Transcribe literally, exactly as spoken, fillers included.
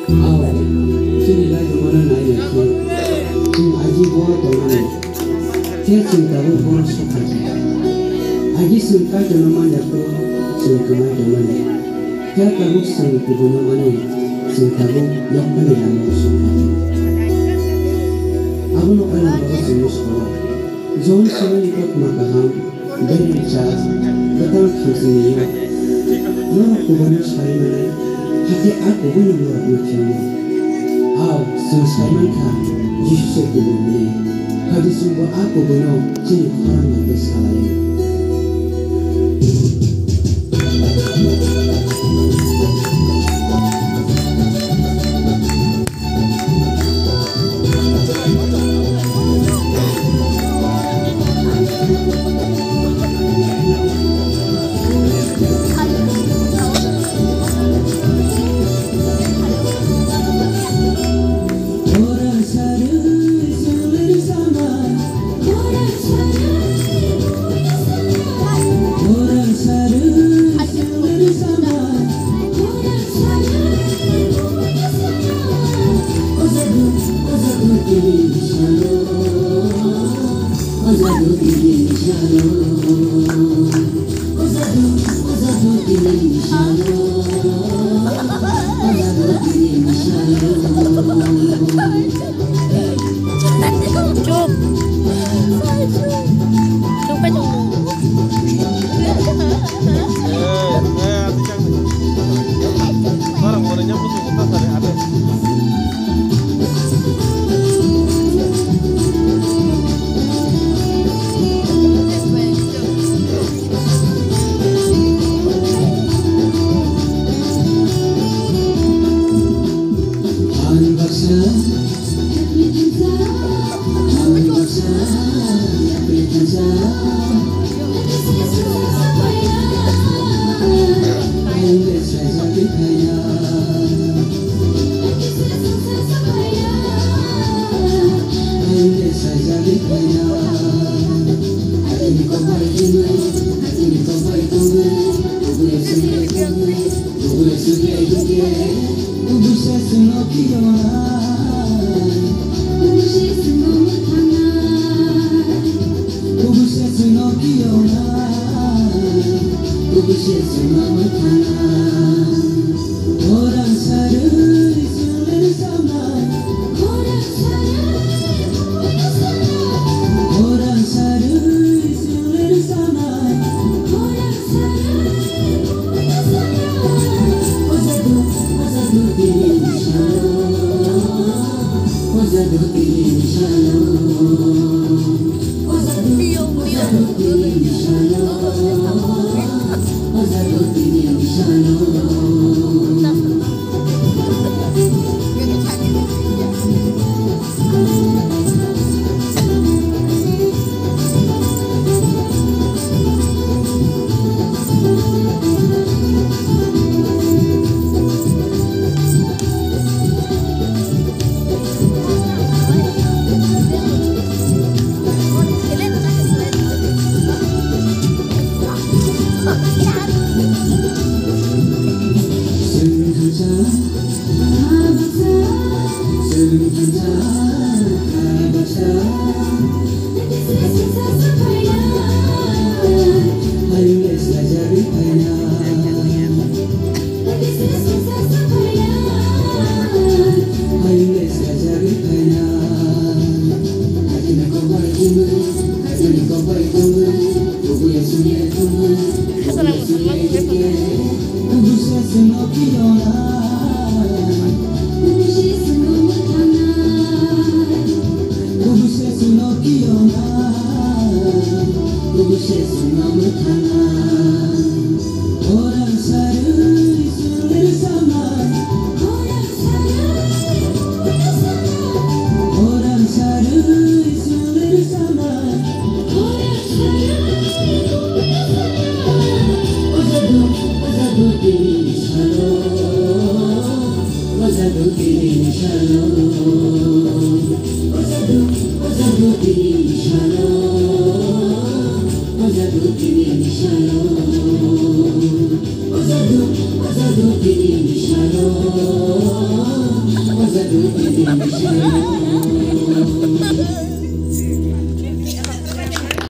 Aw, sini lagi mana naik lagi? Sini aji buat orang. Dia cinta buat suka. Aji suka jangan mana tu, suka mana mana. Dia tahu suka guna mana, suka bu yang mana yang suka. Aku nak orang bawa suka. John sini ikut makaham, dari cas, betul khasnya. Nak aku guna sekali mana? Hati aku guna buat macam ni. Aw, selesai makan, Yesus aku guna. Hadi sungguh aku guna, jadi orang yang bersalah. Shalom. sa duty din siya.